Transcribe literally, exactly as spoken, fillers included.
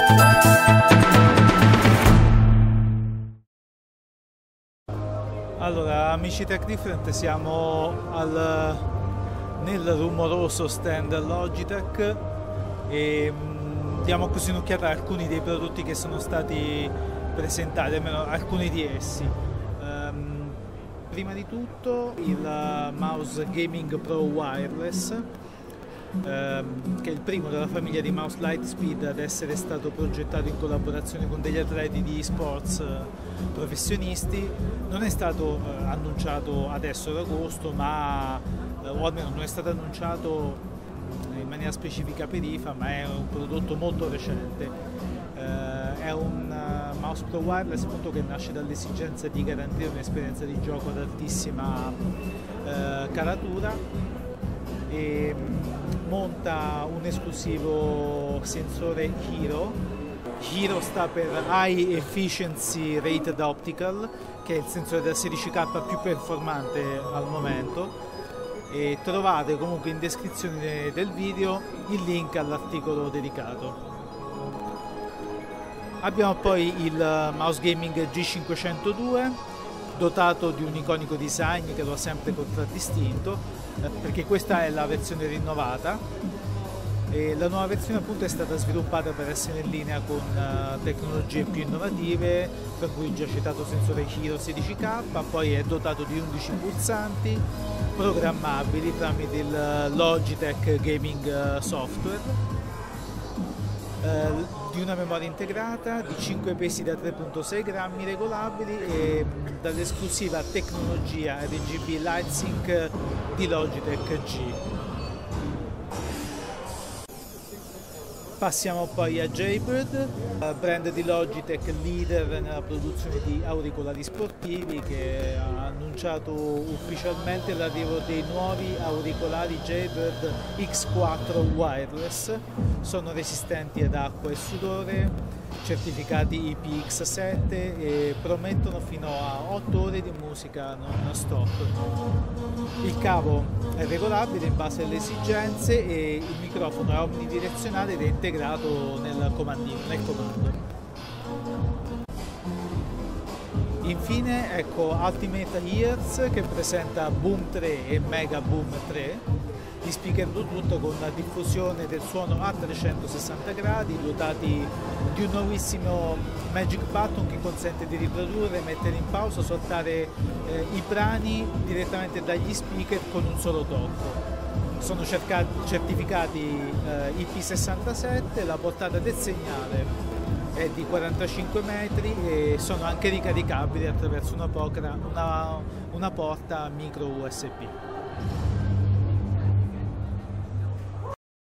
Allora, amici Tech Different, siamo al, nel rumoroso stand Logitech e mh, diamo così un'occhiata a alcuni dei prodotti che sono stati presentati, almeno alcuni di essi. Um, prima di tutto il mouse Gaming Pro Wireless, Um, che è il primo della famiglia di mouse Lightspeed ad essere stato progettato in collaborazione con degli atleti di sports uh, professionisti. Non è stato uh, annunciato adesso ad agosto, ma uh, o almeno non è stato annunciato in maniera specifica per I F A, ma è un prodotto molto recente. Uh, è un uh, mouse Pro Wireless appunto che nasce dall'esigenza di garantire un'esperienza di gioco ad altissima uh, caratura e monta un esclusivo sensore Hero. Hero sta per High Efficiency Rated Optical, che è il sensore da sedici K più performante al momento, e trovate comunque in descrizione del video il link all'articolo dedicato. Abbiamo poi il mouse gaming G cinquecentodue, dotato di un iconico design che lo ha sempre contraddistinto, perché questa è la versione rinnovata e la nuova versione appunto è stata sviluppata per essere in linea con uh, tecnologie più innovative, per cui il già citato sensore Hero sedici K, poi è dotato di undici pulsanti programmabili tramite il Logitech Gaming Software, uh, di una memoria integrata, di cinque pesi da tre virgola sei grammi regolabili e dall'esclusiva tecnologia R G B LightSync di Logitech G. Passiamo poi a Jaybird, brand di Logitech leader nella produzione di auricolari sportivi, che ha annunciato ufficialmente l'arrivo dei nuovi auricolari Jaybird X quattro Wireless. Sono resistenti ad acqua e sudore, certificati I P X sette e promettono fino a otto ore di musica non stop. Il cavo è regolabile in base alle esigenze e il microfono è omnidirezionale ed è integrato nel comandino, nel comando. Infine ecco Ultimate Ears, che presenta Boom tre e Mega Boom tre, di speaker Bluetooth con una diffusione del suono a trecentosessanta gradi, dotati di un nuovissimo Magic Button che consente di riprodurre, mettere in pausa, saltare eh, i brani direttamente dagli speaker con un solo tocco. Sono certificati eh, I P sessantasette, la portata del segnale è di quarantacinque metri e sono anche ricaricabili attraverso una, pocra, una, una porta micro U S B.